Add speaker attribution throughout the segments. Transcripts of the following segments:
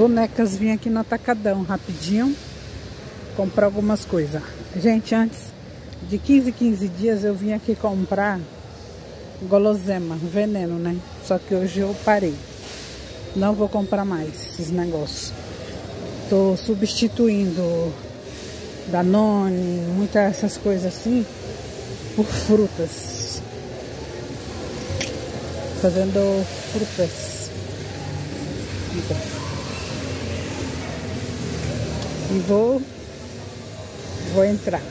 Speaker 1: bonecas, vim aqui no Atacadão rapidinho comprar algumas coisas. Gente, antes de 15 dias eu vim aqui comprar gulosema, veneno, né? Só que hoje eu parei. Não vou comprar mais esses negócios. Tô substituindo Danone, muitas essas coisas assim, por frutas. Fazendo frutas. Então. E vou entrar.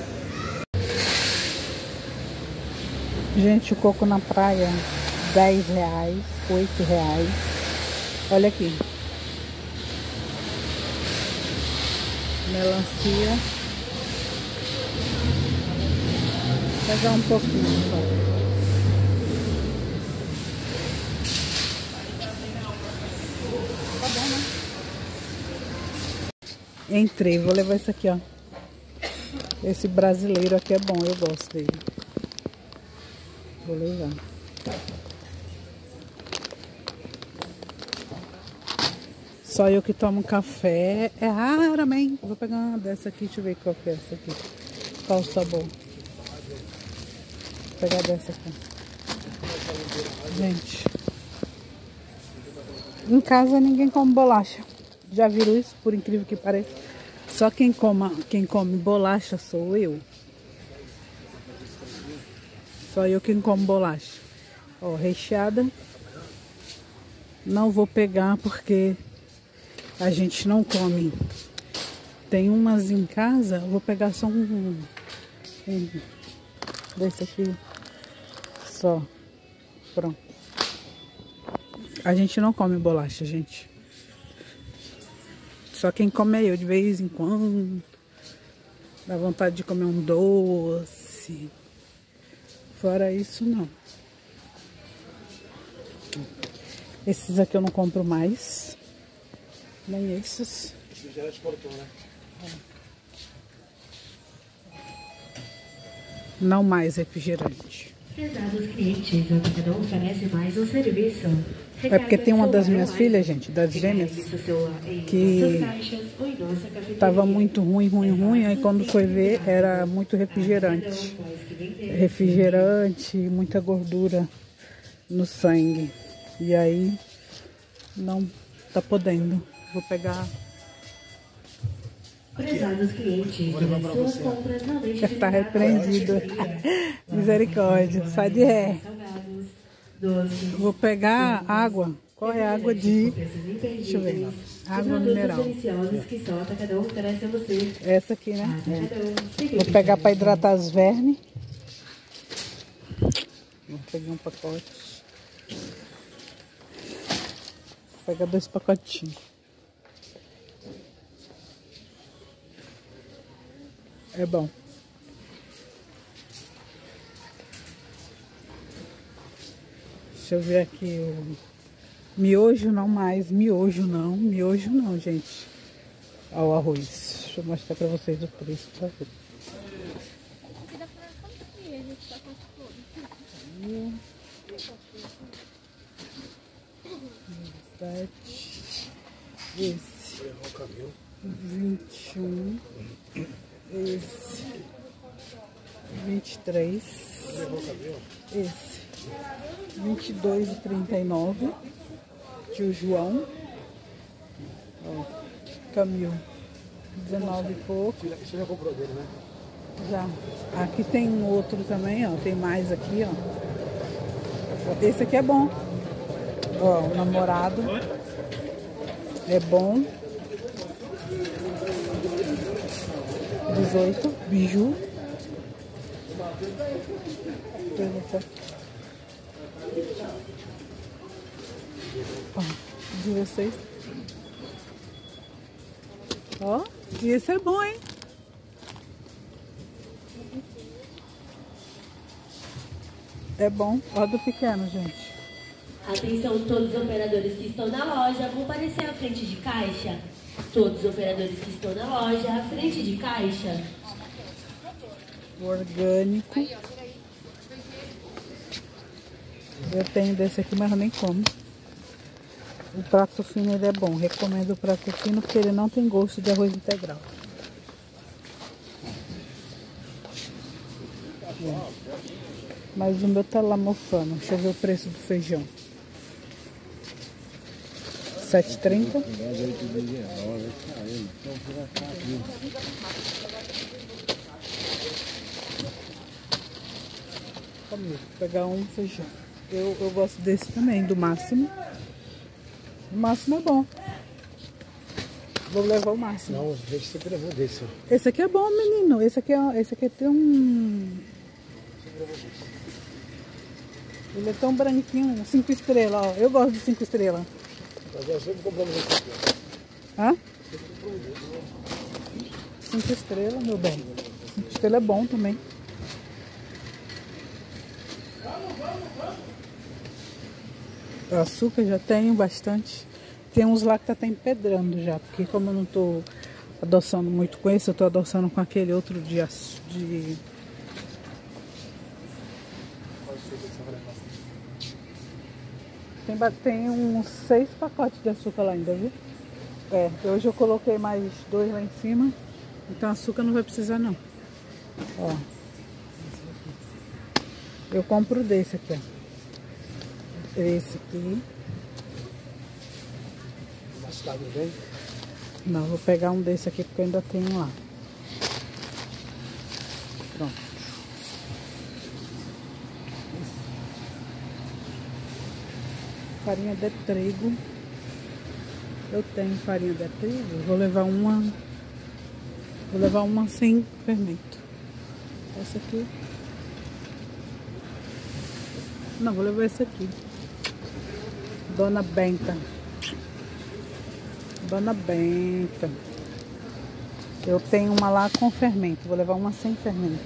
Speaker 1: Gente, o coco na praia, R$10, R$8. Olha aqui. Melancia. Vou pegar um pouquinho só. Tá bom, né? Entrei, vou levar isso aqui, ó. Esse brasileiro aqui é bom, eu gosto dele. Vou levar. Só eu que tomo café. É raramente. Vou pegar uma dessa aqui, deixa eu ver qual que é essa aqui. Qual o sabor? Vou pegar dessa aqui. Gente. Em casa ninguém come bolacha. Já viram isso? Por incrível que pareça. Só quem come bolacha sou eu. Só eu quem como bolacha. Ó, recheada. Não vou pegar porque a gente não come. Tem umas em casa. Eu vou pegar só um desse aqui. Só. Pronto. A gente não come bolacha, gente. Só quem come é eu, de vez em quando. Dá vontade de comer um doce. Fora isso, não. Esses aqui eu não compro mais. Nem esses.
Speaker 2: Refrigerante cortou, né?
Speaker 1: Não mais refrigerante.
Speaker 3: Prezados clientes, a Atacadão oferece mais um serviço.
Speaker 1: É porque tem uma das minhas filhas, gente, das gêmeas, que tava muito ruim, aí quando foi ver era muito refrigerante. Refrigerante, muita gordura no sangue. E aí não tá podendo. Vou pegar.
Speaker 3: Prezados clientes, suas compras não deixem de
Speaker 1: Tá repreendido. Misericórdia, só de ré. Vou pegar água. Qual é a água de... Deixa eu ver. Água mineral. Essa aqui, né? É. Vou pegar para hidratar as vermes. Vou pegar um pacote. Vou pegar 2 pacotinhos. É bom. Deixa eu ver aqui o miojo, não mais. Miojo não, gente. Olha o arroz. Deixa eu mostrar pra vocês o preço do arroz. 17. Esse 21. Esse 23. Esse 22,39. Tio João. Ó, Camil 19 e pouco.
Speaker 2: Você já comprou dele, né?
Speaker 1: Já. Aqui tem um outro também, ó. Tem mais aqui, ó. Esse aqui é bom. Ó, o namorado. É bom. 18, biju. Ó, 16. Ó, e esse é bom, hein? É bom. Ó do pequeno, gente.
Speaker 3: Atenção todos os operadores que estão na loja, vão aparecer à frente de caixa. Todos os operadores que estão na loja, à frente de caixa.
Speaker 1: Orgânico. Eu tenho desse aqui, mas eu nem como. O prato fino ele é bom. Recomendo o prato fino porque ele não tem gosto de arroz integral. Mas o meu tá lá mofando. Deixa eu ver o preço do feijão. 7,30. Vou pegar um feijão. Eu gosto desse também, do Máximo. O Máximo é bom. Vou levar o Máximo.
Speaker 2: Não, deixa você levou desse.
Speaker 1: Esse aqui é bom, menino. Esse aqui tem um... Ele é tão branquinho, 5 estrelas, ó. Eu gosto de 5 estrelas.
Speaker 2: Mas eu sempre compramos esse aqui.
Speaker 1: Hã? 5 estrelas, meu bem. 5 estrelas é bom também. Açúcar já tenho bastante. Tem uns lá que tá até empedrando já, porque como eu não tô adoçando muito com esse, eu tô adoçando com aquele outro de... Tem uns 6 pacotes de açúcar lá ainda, viu? É, hoje eu coloquei mais 2 lá em cima, então açúcar não vai precisar não. Ó. Eu compro desse aqui, ó. Esse aqui.
Speaker 2: Mascado bem?
Speaker 1: Não, vou pegar um desse aqui porque eu ainda tenho lá. Pronto. Farinha de trigo. Eu tenho farinha de trigo. Vou levar uma sem fermento. Essa aqui. Não, vou levar essa aqui. Dona Benta. Dona Benta. Eu tenho uma lá com fermento. Vou levar uma sem fermento.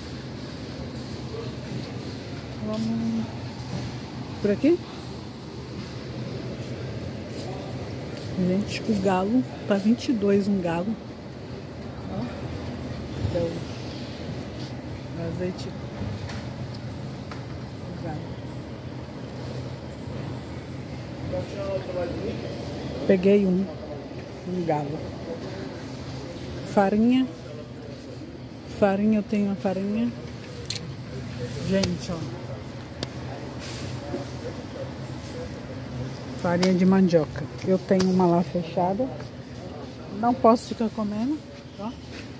Speaker 1: Vamos por aqui? Gente, o galo tá 22 um galo. Ó. Então, azeite. O galo. Peguei um galo. Farinha. Farinha, eu tenho uma farinha. Gente, ó. Farinha de mandioca. Eu tenho uma lá fechada. Não posso ficar comendo. Ó.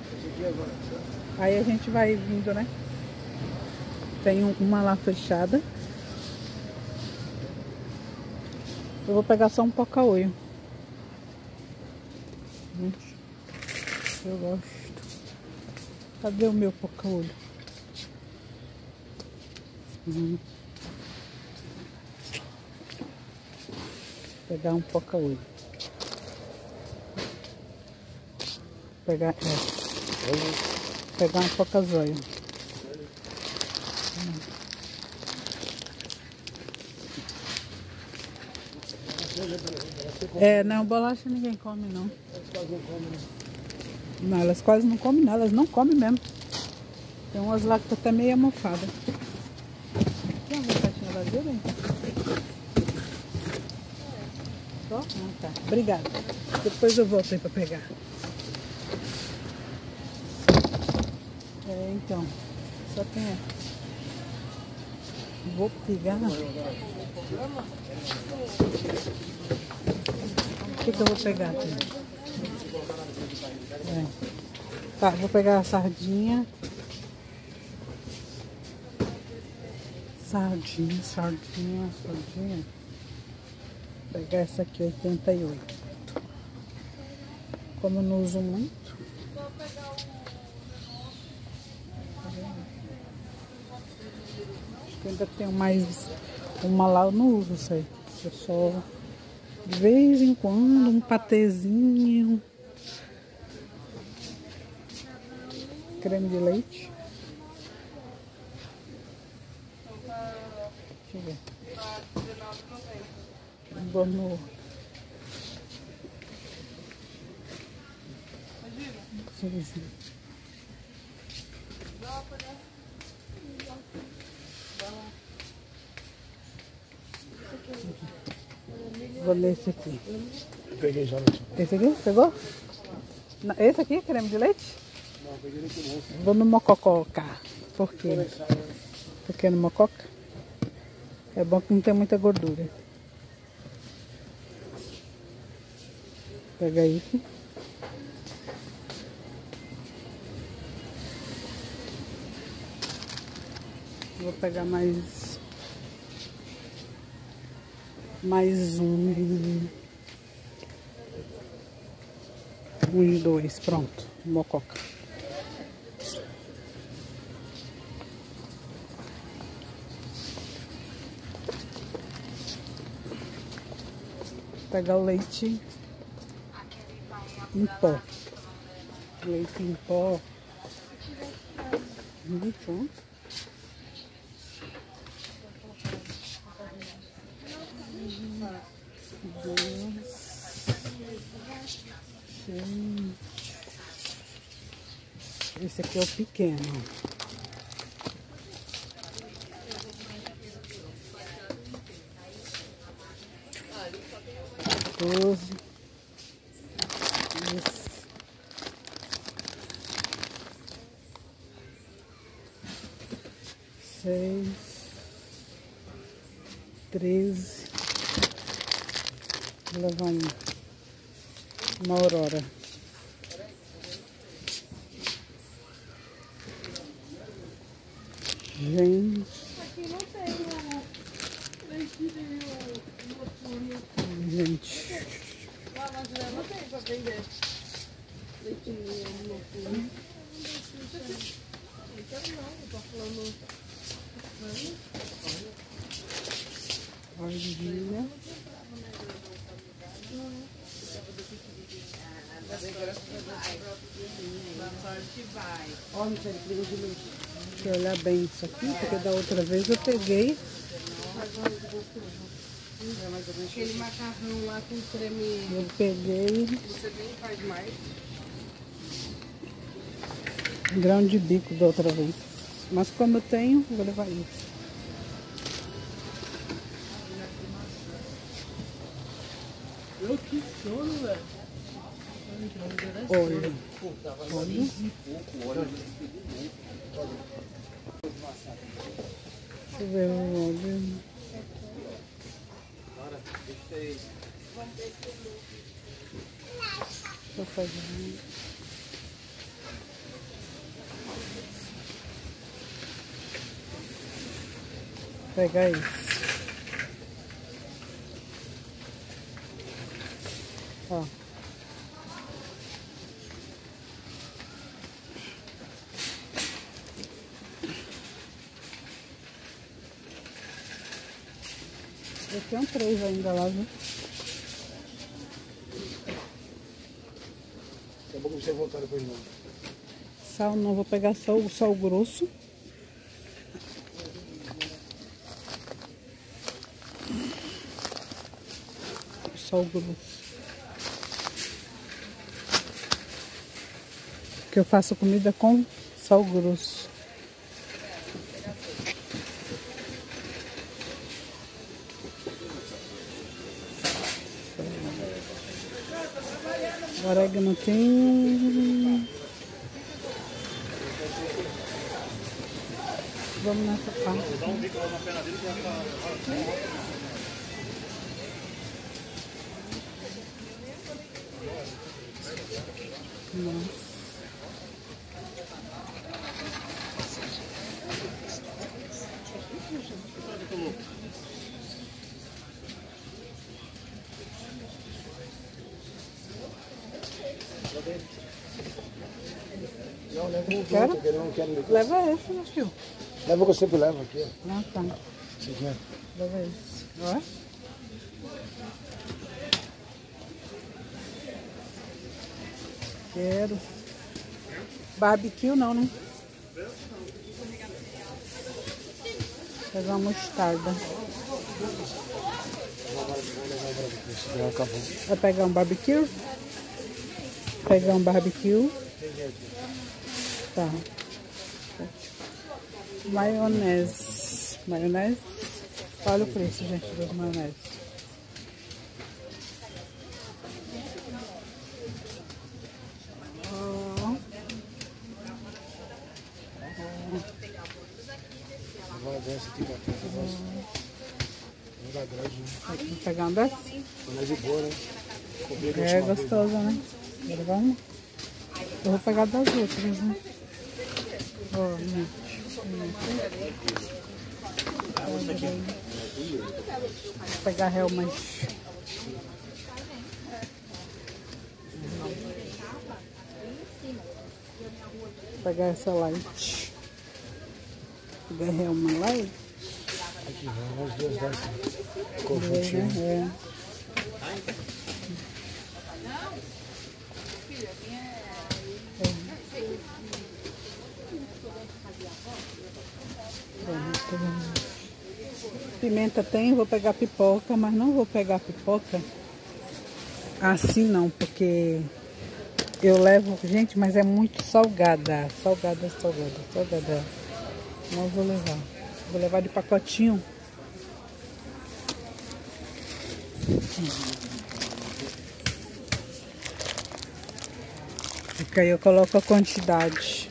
Speaker 1: Aí a gente vai vindo, né? Tenho uma lá fechada. Eu vou pegar só um poca-olho. Gente, eu gosto. Cadê o meu poca-olho? Pegar um poca-olho. Pegar um poca-zóio. É, não, bolacha ninguém come, não. Não, elas quase não comem nada, elas não comem mesmo. Tem umas lá que tá até meio mofada. Tem uma caixinha vazia, bem? Só? Ah, tá. Obrigada. Depois eu volto aí pra pegar. É, então. Só tem essa. Vou pegar. O que eu vou pegar aqui? É. Tá, vou pegar a sardinha. Sardinha. Vou pegar essa aqui, 88. Como eu não uso muito. Acho que ainda tenho mais uma lá, eu não uso isso aí. Eu só de vez em quando um patezinho. Creme de leite. Deixa eu ver. Vou no... Deixa eu ver se... Vou nesse aqui.
Speaker 2: Eu peguei já no...
Speaker 1: Esse aqui? Pegou? Esse aqui, creme de leite?
Speaker 2: Não, eu peguei no moço.
Speaker 1: Vou no mocococa. Por quê? Porque no mococa é bom que não tem muita gordura. Pega aí. Vou pegar mais uns dois, pronto, mococa. Vou pegar o leite em pó. Leite em pó. Pronto. Esse aqui é o pequeno. Doze. 6, 13. Vou levar uma aurora. Gente.
Speaker 4: Aqui não tem o leite
Speaker 1: Gente.
Speaker 4: lá na Juliana não tem pra vender. Leite noturno. Não quero não, eu tô falando.
Speaker 1: Argila.
Speaker 2: Olha, tem creme de leite.
Speaker 1: Tem que olhar bem isso aqui, porque da outra vez eu peguei.
Speaker 4: Aquele macarrão lá com creme.
Speaker 1: Eu peguei
Speaker 4: Você nem faz mais.
Speaker 1: grão de bico da outra vez. Mas como eu tenho, vou levar isso.
Speaker 4: Eu que sono, velho.
Speaker 1: Olha. Olha. Deixa eu ver o óleo. Vou fazer. Pegar isso. Ó. Eu tenho 3 ainda lá, viu?
Speaker 2: Daqui a pouco você voltar depois de novo.
Speaker 1: Sal não, vou pegar só o sal grosso. Sal grosso. Que eu faço comida com sal grosso. Orégano tem. Vamos nessa parte.
Speaker 5: Dá um bico lá na perna dele que vai ficar.
Speaker 1: Nossa.
Speaker 2: Não, leva um
Speaker 1: Quero?
Speaker 2: outro, que eu não quero meter.
Speaker 1: Leva esse, meu filho.
Speaker 2: Leva o que eu sempre levo aqui, ó.
Speaker 1: Ah, tá.
Speaker 2: Se quer.
Speaker 1: Leva esse. Ó. Quero. Barbecue não, né? Pegar uma mostarda.
Speaker 2: Já acabou.
Speaker 1: Vai pegar um barbecue? Pegar um barbecue. Tá. Maionese. Maionese. Olha o preço, gente, das maionese.
Speaker 2: Vai dessa aqui pra trás, eu gosto. Não dá grande, né?
Speaker 1: Vou pegar uma dessa.
Speaker 2: Mas de boa, né? Comi da
Speaker 1: É
Speaker 2: última vez.
Speaker 1: gostosa, né? Agora vamos. Eu vou pegar das outras, né? Ó, gente. Vou pegar realmente. Vou pegar essa light. Vou pegar realmente light.
Speaker 2: Aqui, vamos as duas dessas.
Speaker 1: Né?
Speaker 2: Conjuntinho.
Speaker 1: É. Pimenta tem, vou pegar pipoca, mas não vou pegar pipoca assim não, porque eu levo, gente, mas é muito salgada, salgada. Não vou levar, vou levar de pacotinho. Porque aí eu coloco a quantidade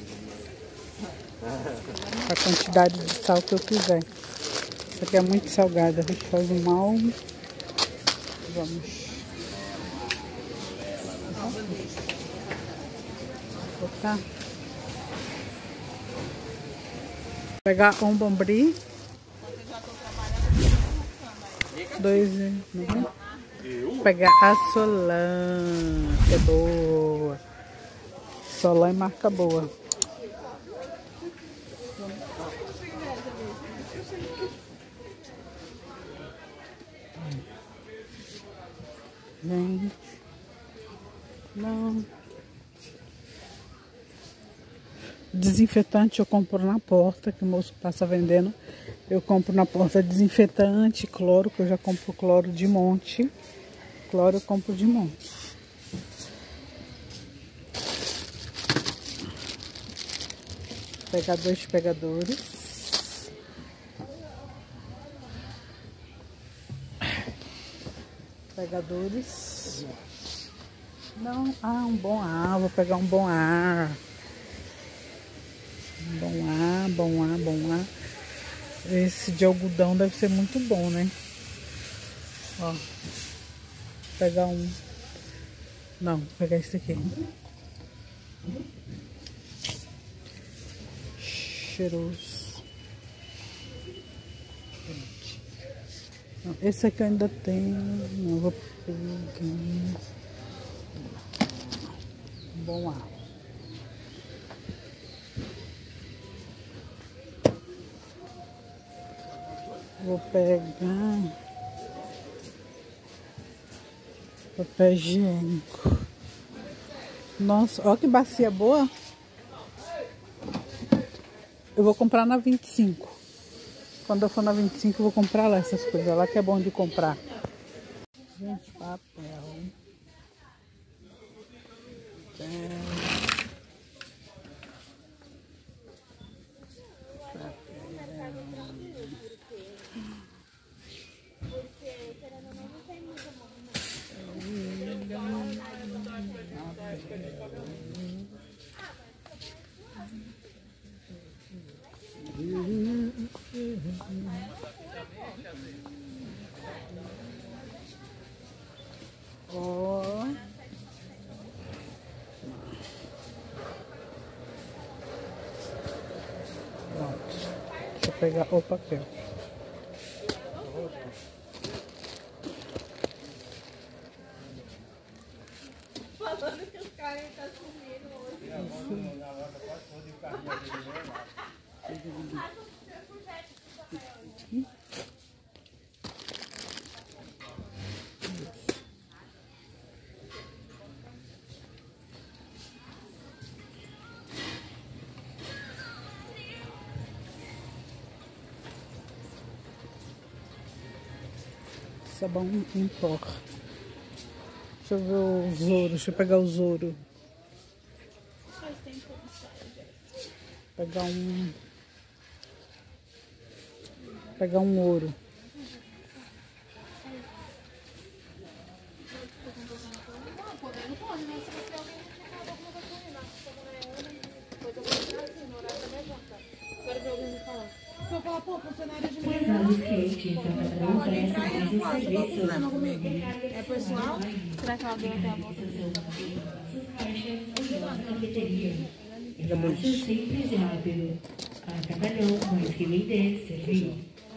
Speaker 1: de sal que eu quiser. Isso aqui é muito salgada, a gente faz um mal. Vamos botar. Pegar um bombri. 2, pegar a Solan, que é boa. Solan é marca boa. Gente, não. Desinfetante eu compro na porta, que o moço passa vendendo. Eu compro na porta desinfetante, cloro, que eu já compro cloro de monte. Cloro eu compro de monte. Vou pegar 2 pegadores. Pegadores. Não, um bom ar, vou pegar um bom ar. Bom ar. Esse de algodão deve ser muito bom, né? Ó. Vou pegar um. Não, vou pegar esse aqui. Cheiroso. Não, esse aqui eu ainda tenho. Não, vou pegar. Bom ar. Vou pegar papel higiênico. Nossa, olha que bacia boa. Eu vou comprar na 25. Quando eu for na 25 eu vou comprar lá essas coisas lá que é bom de comprar. Gente, papel. Ó. Pronto. Deixa eu pegar o papel.
Speaker 4: Falando que os caras estão sumindo hoje.
Speaker 1: Sabão em pó. Deixa eu ver o Zoro. Deixa eu pegar o Zoro. Pegar um ouro.
Speaker 4: eu falar, pô, funcionário de manhã.
Speaker 3: Prezados clientes, a Catadão
Speaker 4: Pode
Speaker 3: oferece
Speaker 4: entrar e
Speaker 3: mais
Speaker 4: eu
Speaker 3: um
Speaker 4: faço, qual o
Speaker 3: serviço.
Speaker 4: problema comigo? É pessoal? Será que ela deu até a volta?
Speaker 3: Suas caixas ou nossa cafeteria. É fácil, simples e rápido. A Catadão, mais que vender, servir.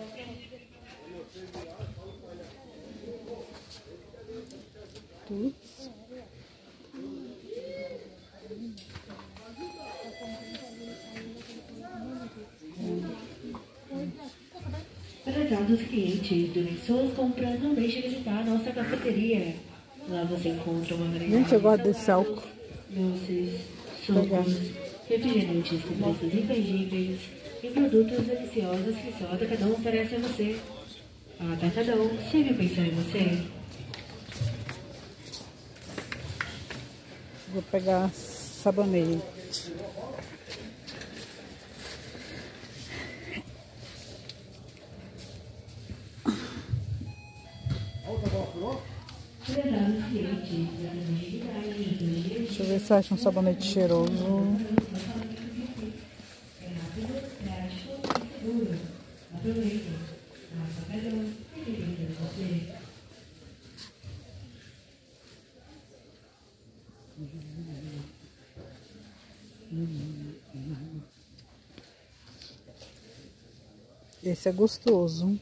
Speaker 3: Prezados clientes, durante suas compras, não deixe de visitar a nossa cafeteria. Lá você encontra uma variedade
Speaker 1: Gente, eu gosto desse álcool.
Speaker 3: doces, sucos, refrigerantes com preços imperdíveis e produtos deliciosos que só a Atacadão oferece a você. A Atacadão sempre pensou em você.
Speaker 1: Vou pegar sabonete.
Speaker 3: Prezados clientes, da agilidade,
Speaker 1: Deixa eu ver se eu acho um sabonete cheiroso.
Speaker 3: é rápido, prático e seguro. Aproveite. A Atacadão sempre pensou em você.
Speaker 1: Esse é gostoso.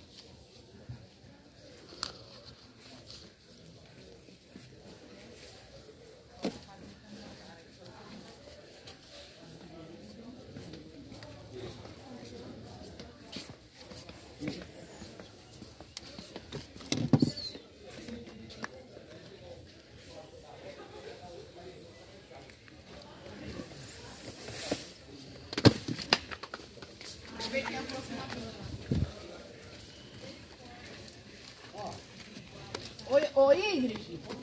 Speaker 4: Oi, Ingrid.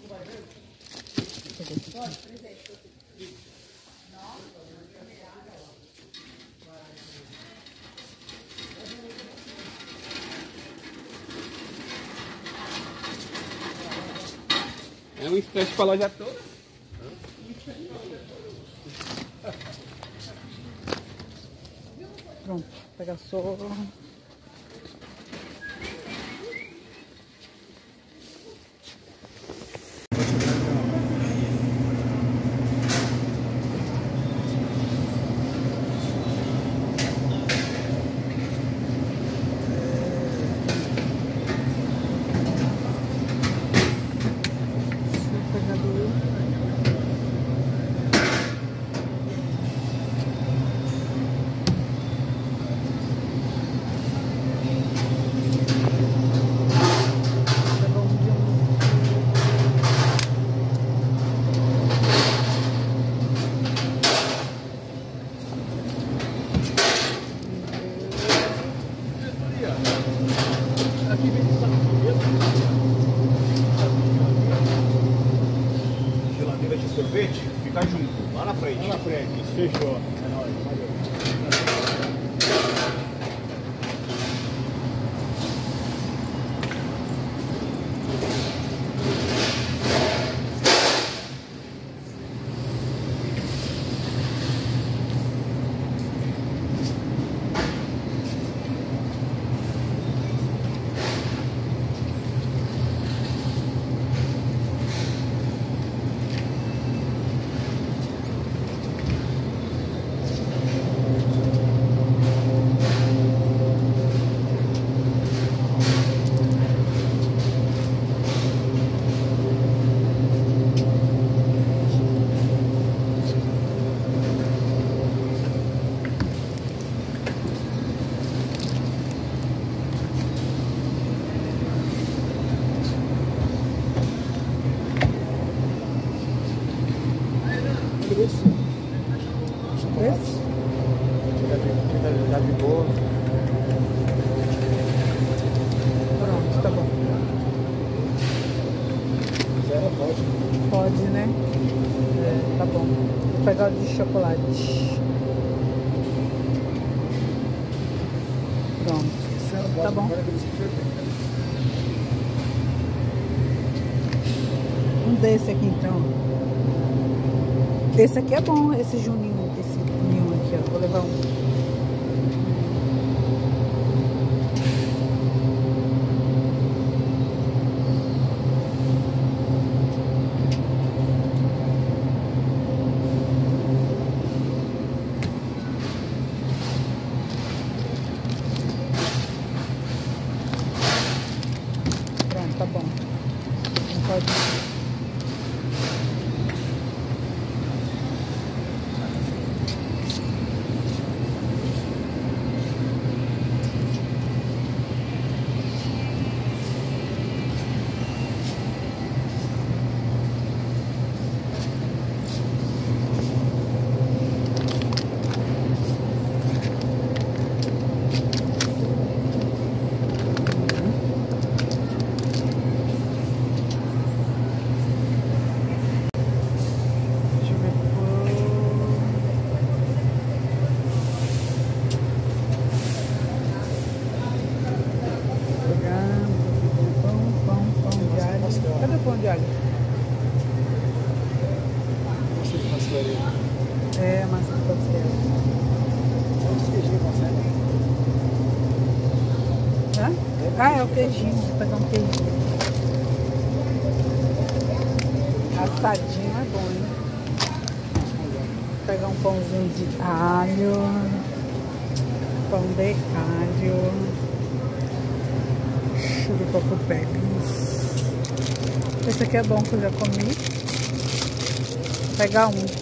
Speaker 2: É um estresse pra loja toda.
Speaker 1: Pronto, pega só.
Speaker 5: Geladeira de sorvete, fica junto, lá na frente. Lá na frente, fechou. É nóis, valeu.
Speaker 1: Esse?
Speaker 2: Já ficou.
Speaker 1: Pronto, tá bom.
Speaker 2: Zero pode.
Speaker 1: Pode, né? É, tá bom. Vou pegar o de chocolate. Pronto. Tá bom. Um desse aqui então. Esse aqui é bom, esse Juninho aqui, ó. Vou levar um. de alho. É, massa de pastel. Hã? Ah, é o queijinho. Vou pegar um queijinho. Assadinho é bom, hein? Vou pegar um pãozinho de alho. Pão de alho. Churupapu Pecos. Esse aqui é bom, que eu já comi. Vou pegar um.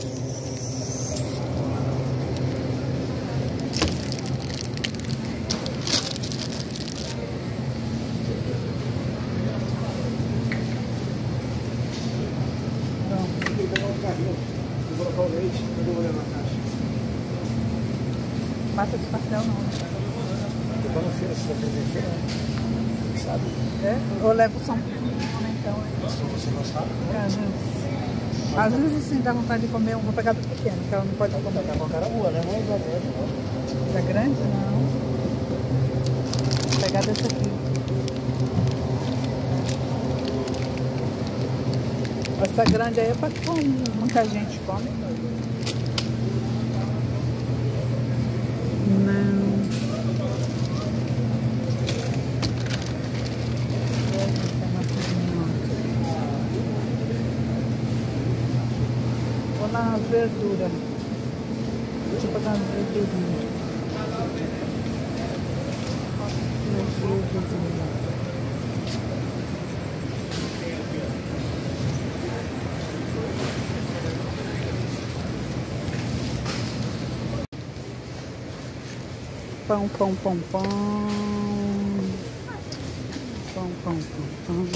Speaker 5: Vou colocar o leite, eu vou olhar na caixa.
Speaker 1: Massa de pastel não.
Speaker 5: Eu vou na feira, se vai fazer feira, sabe?
Speaker 1: É? Eu levo São Paulo, então.
Speaker 5: Se você não sabe,
Speaker 1: Às vezes assim dá vontade de comer, vou pegar do pequeno, que ela não pode comer.
Speaker 5: tá com a cara boa, né? Não é da grande, não.
Speaker 1: Da grande? Não. Vou pegar desse aqui. Essa grande aí é para que muita gente come. Não. Vou na verdura. Deixa eu pegar uma verdurinha. Pão, pão, pão, pão. Pão, pão, pão, pão.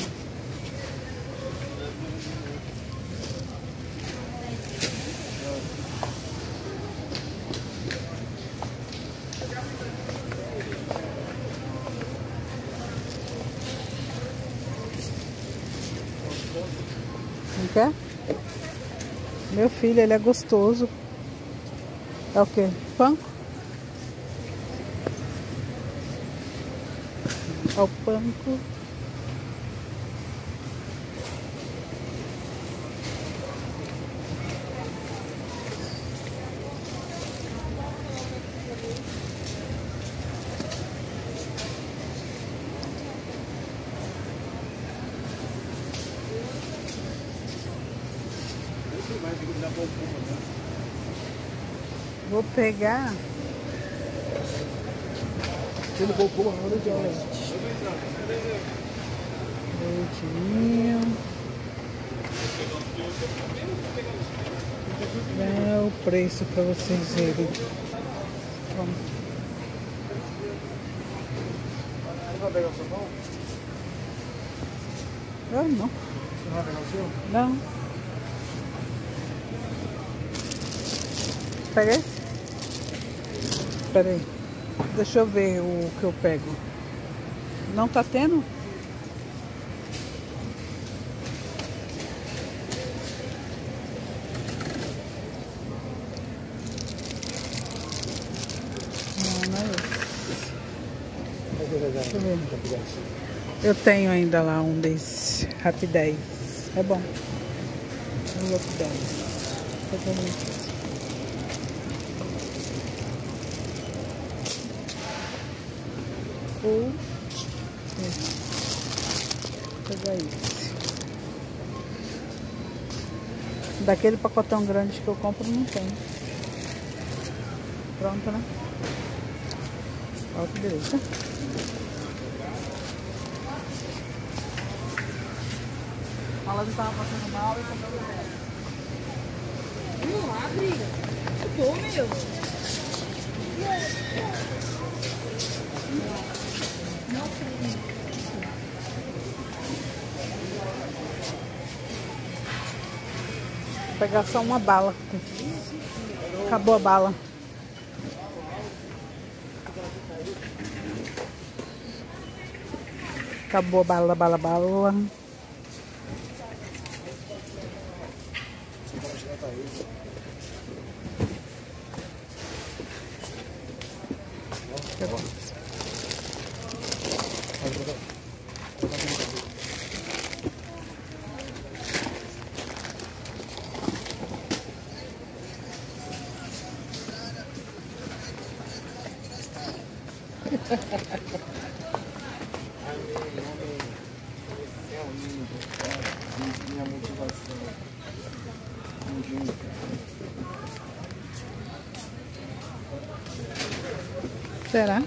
Speaker 1: Não quer? Meu filho, ele é gostoso. É o quê? Pão? Ao panko. Vou pegar
Speaker 5: Ele colocou uma hora de aula.
Speaker 1: leitinho. É o preço para vocês verem. Vamos.
Speaker 5: Você vai pegar o seu pão?
Speaker 1: Eu não.
Speaker 5: Você não vai pegar o seu?
Speaker 1: Não. Pega esse? Espera aí. Deixa eu ver o que eu pego. Não tá tendo? Não, não é esse. Deixa eu ver. Eu tenho ainda lá um desse. Rapidez. É bom. Um Rapidez. Tá bom. Ou vou pegar esse. Daquele pacotão grande que eu compro não tem. Pronto, né? Olha que beleza. A Laura estava passando mal e comprou o dela.
Speaker 4: Não abre. Pô, meu.
Speaker 1: Vou pegar só uma bala. Acabou a bala. Acabou a bala, bala.
Speaker 2: Minha motivação.
Speaker 1: Será?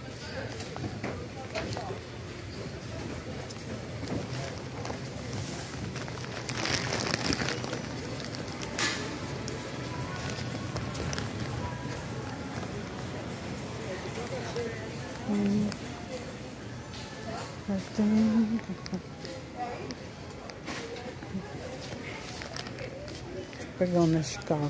Speaker 1: Vou pegar um Nescau.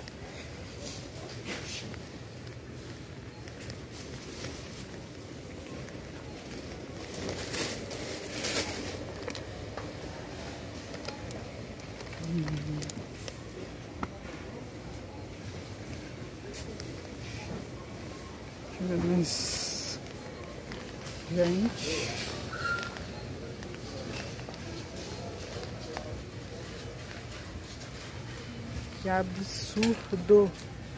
Speaker 1: Deixa eu ver mais. Gente. Que absurdo.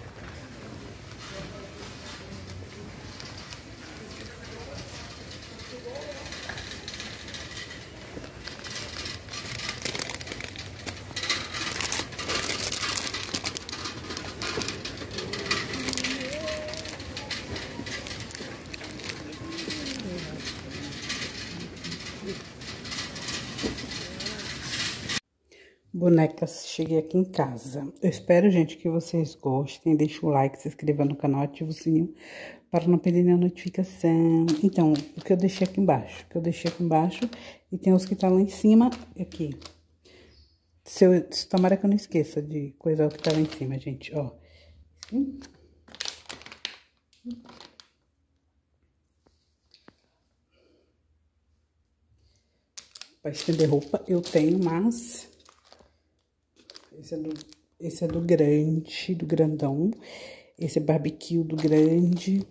Speaker 1: Bonecas, cheguei aqui em casa. Eu espero, gente, que vocês gostem. Deixa o like, se inscreva no canal, ativa o sininho para não perder a notificação. Então, o que eu deixei aqui embaixo? E tem os que tá lá em cima, aqui. Tomara que eu não esqueça de coisar o que tá lá em cima, gente, ó. Para estender roupa eu tenho, mas... Esse é do grande, do grandão. Esse é barbecue do grande.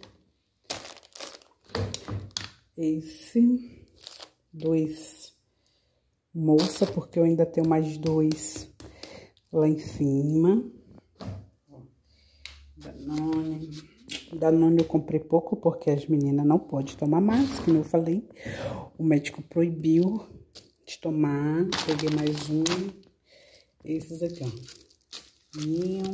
Speaker 1: Esse. 2 moça, porque eu ainda tenho mais 2 lá em cima. Danone. Danone eu comprei pouco, porque as meninas não podem tomar mais, como eu falei. O médico proibiu de tomar. Peguei mais um. Esses aqui, ó. Ninho.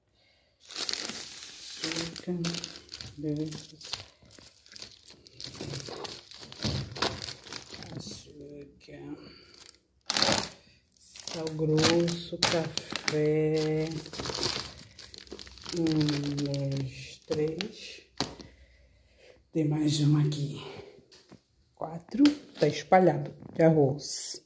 Speaker 1: Açúcar. Sal grosso, café. 1, 2, 3. Tem mais uma aqui. 4. Tá espalhado de arroz.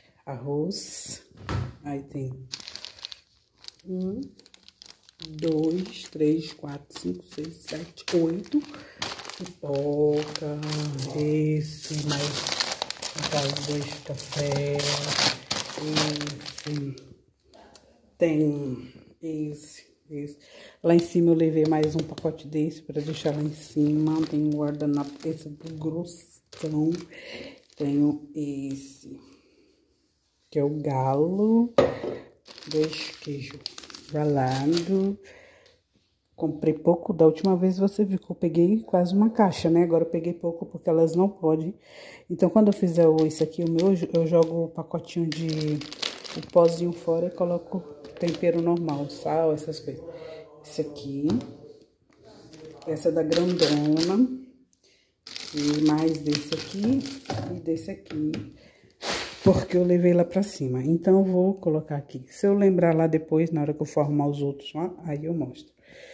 Speaker 1: Aí tem 1, 2, 3, 4, 5, 6, 7, 8. Pipoca. Esse, mais no caso 2 café. Esse. Tem esse. Lá em cima eu levei mais um pacote desse para deixar lá em cima. Tem um guardanapo, esse do grossão. Tenho esse, que é o galo. 2 queijos ralado. Comprei pouco. Da última vez você viu que eu peguei quase uma caixa, né? Agora eu peguei pouco porque elas não podem. Então, quando eu fizer isso aqui, o meu, eu jogo o pacotinho de... o pozinho fora e coloco tempero normal, sal, essas coisas. Esse aqui. Essa é da grandona. E mais desse aqui e desse aqui. Porque eu levei lá pra cima. Então, eu vou colocar aqui. Se eu lembrar lá depois, na hora que eu for arrumar os outros lá, aí eu mostro.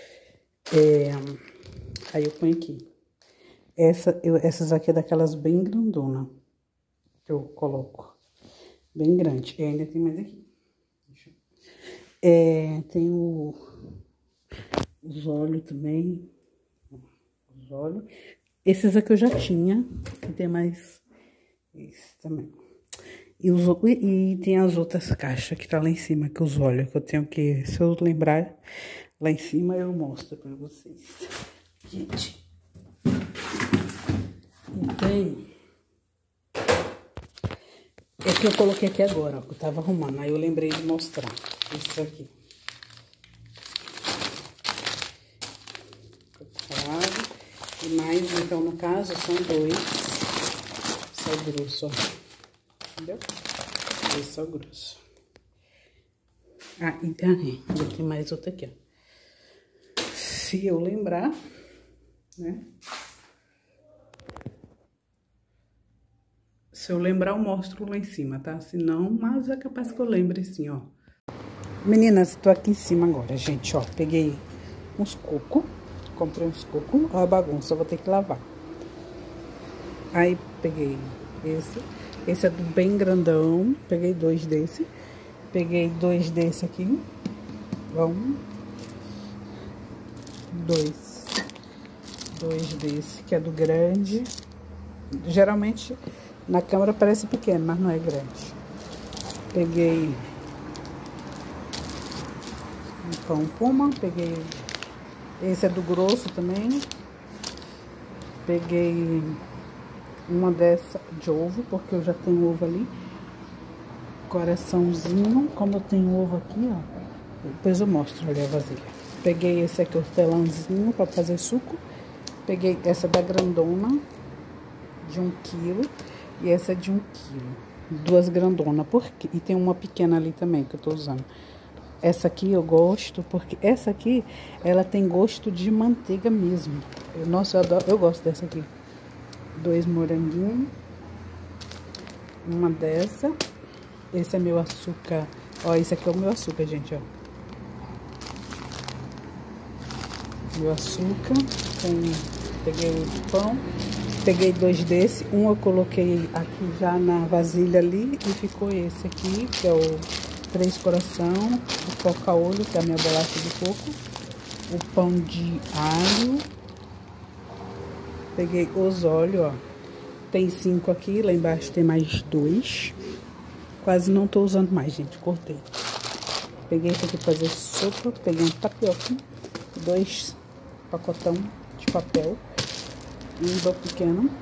Speaker 1: Aí eu ponho aqui. Essas aqui é daquelas bem grandona. Que eu coloco. Bem grande. E ainda tem mais aqui. Tem os óleos também. Os óleos. Esses aqui eu já tinha. E tem mais esse também. E tem as outras caixas que tá lá em cima, que os óleos, que eu tenho que... Se eu lembrar, lá em cima eu mostro pra vocês. Gente. E tem... É que eu coloquei aqui agora, ó, que eu tava arrumando. Aí eu lembrei de mostrar. Isso aqui. E mais mais, então no caso são 2 sal grosso, ó. Entendeu? 2 sal grosso. Ah, e tem mais outra aqui, ó. Se eu lembrar, né? Se eu lembrar, eu mostro lá em cima, tá? Se não, mas é capaz que eu lembre sim, ó. Meninas, tô aqui em cima agora, gente, ó. Peguei uns cocos, comprei uns cocos, ó a bagunça, eu vou ter que lavar. Aí, peguei esse é do bem grandão, peguei 2 desse. Peguei 2 desse aqui, ó, 1, 2 desse, que é do grande. Geralmente, na câmera parece pequeno, mas não é grande. Peguei um pão Puma, peguei... Esse é do grosso também. Peguei uma dessa de ovo, porque eu já tenho ovo ali. Coraçãozinho, como eu tenho ovo aqui, ó. Depois eu mostro ali a vasilha. Peguei esse aqui, hortelãzinho, pra fazer suco. Peguei essa da grandona, de 1 quilo. E essa de 1 quilo. 2 grandonas, e tem uma pequena ali também, que eu tô usando. Essa aqui eu gosto, porque essa aqui, ela tem gosto de manteiga mesmo. Nossa, eu adoro, eu gosto dessa aqui. 2 moranguinhos. Uma dessa. Esse é meu açúcar. Ó, esse aqui é o meu açúcar, gente, ó. Meu açúcar. Peguei o pão. Peguei 2 desse. Um eu coloquei aqui já na vasilha ali. E ficou esse aqui, que é o 3 coração. O coca-olho, que é a minha bolacha de coco. O pão de alho. Peguei os óleos, ó. Tem 5 aqui. Lá embaixo tem mais 2. Quase não tô usando mais, gente. Cortei. Peguei esse aqui pra fazer sopa. Peguei um tapioca. 2 pacotão de papel. Um do pequeno.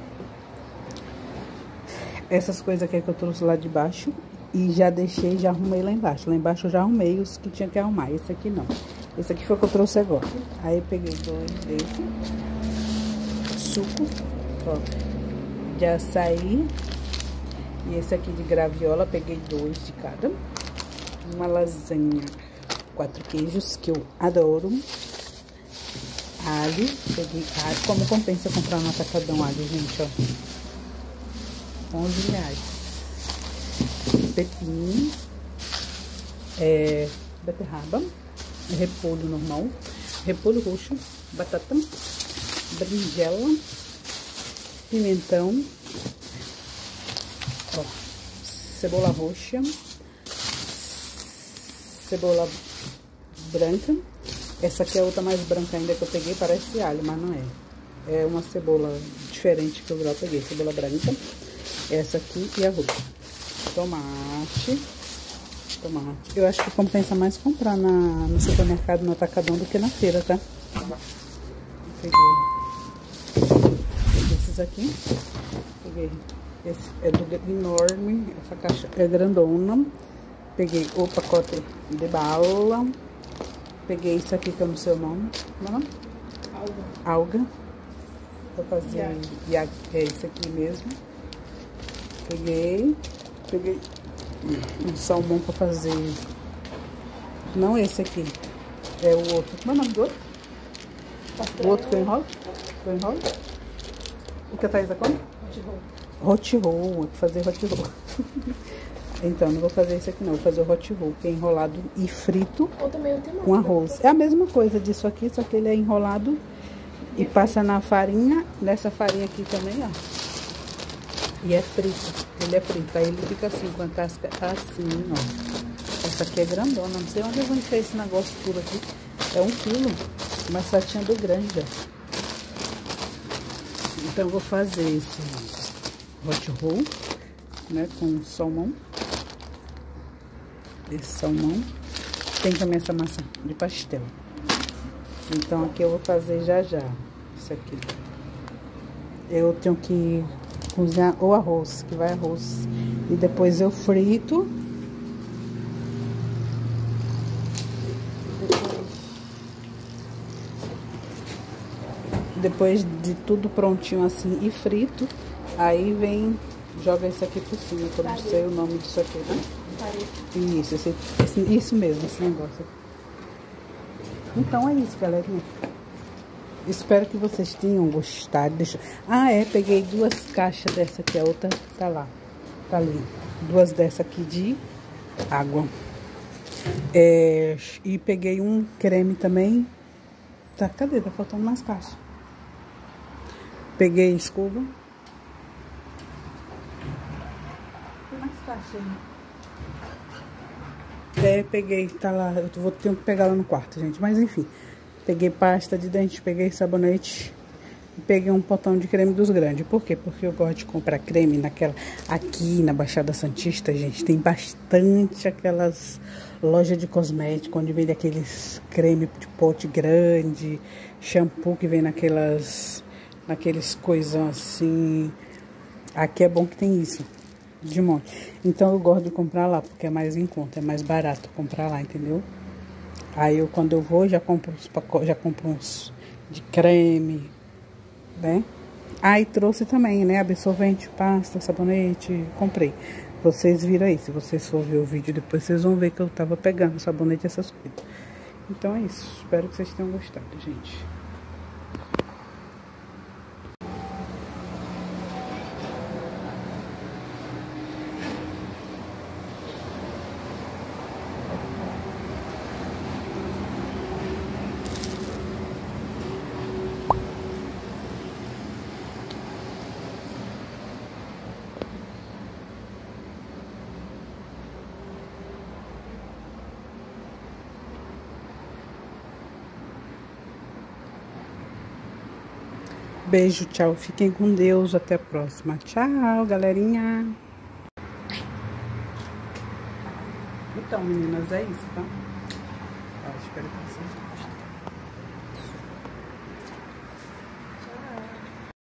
Speaker 1: Essas coisas aqui que eu trouxe lá de baixo. E já deixei, já arrumei lá embaixo. Lá embaixo eu já arrumei os que tinha que arrumar. Esse aqui não. Esse aqui foi o que eu trouxe agora. Aí eu peguei 2 desse. Suco. Ó. De açaí. E esse aqui de graviola, peguei 2 de cada. Uma lasanha, 4 queijos, que eu adoro. Alho, peguei alho. Como compensa comprar no atacadão alho, gente, ó. 11 reais. Pepino. Beterraba. Repolho normal. Repolho roxo. Batata. Berinjela. Pimentão. Ó, cebola roxa, cebola branca. Essa aqui é outra mais branca ainda que eu peguei, parece alho, mas não é. É uma cebola diferente que eu já peguei, cebola branca. Essa aqui e a roxa. Tomate. Eu acho que compensa mais comprar no supermercado, no atacadão, do que na feira, tá? Peguei esses aqui. Peguei. Esse é do enorme, essa caixa é grandona. Peguei o pacote de bala. Peguei isso aqui que eu não sei o nome. Como é o nome? Alga. Vou fazer iac. É isso aqui mesmo. Peguei um salmão pra fazer. Não esse aqui. É o outro. Como é o nome do outro? O outro que eu enrolo? O que a Thaisa come? Hot roll, vou fazer hot roll. Então, não vou fazer esse aqui não, vou fazer o hot roll, que é enrolado e frito com arroz. É a mesma coisa disso aqui, só que ele é enrolado e passa na farinha, nessa farinha aqui também, ó. E é frito, ele é frito, aí ele fica assim, com a casca assim, ó. Essa aqui é grandona, não sei onde eu vou encher esse negócio tudo aqui. É 1 quilo, mas fatinha do grande, ó. Então, eu vou fazer esse hot roll, né, com salmão. Esse salmão. Tem também essa massa de pastel. Então, aqui eu vou fazer já. Isso aqui. Eu tenho que cozinhar o arroz, que vai arroz. E depois eu frito. Depois de tudo prontinho assim e frito, aí vem, joga isso aqui por cima, que eu não sei o nome disso aqui, né? Isso, isso mesmo, esse negócio. Então é isso, galerinha. Espero que vocês tenham gostado. Peguei 2 caixas dessa aqui, a outra tá lá, tá ali. 2 dessa aqui de água. E peguei um creme também. Tá, cadê? Tá faltando mais caixas. Peguei escova. Tem mais caixas aí. Peguei, tá lá. Eu vou ter que pegar lá no quarto, gente. Mas enfim. Peguei pasta de dente, peguei sabonete. E peguei um potão de creme dos grandes. Por quê? Porque eu gosto de comprar creme naquela... Aqui na Baixada Santista, gente, tem bastante aquelas lojas de cosméticos, onde vende aqueles creme de pote grande, shampoo que vem naqueles coisas assim. Aqui é bom que tem isso, de monte. Então eu gosto de comprar lá, porque é mais em conta, é mais barato comprar lá, entendeu? Aí quando eu vou, já compro uns de creme, né? Aí trouxe também, né? Absorvente, pasta, sabonete, comprei. Vocês viram aí, se vocês for ver o vídeo depois, vocês vão ver que eu tava pegando sabonete e essas coisas. Então é isso, espero que vocês tenham gostado, gente. Beijo, tchau. Fiquem com Deus. Até a próxima. Tchau, galerinha. Então, meninas, é isso, tá? Espero que vocês gostem.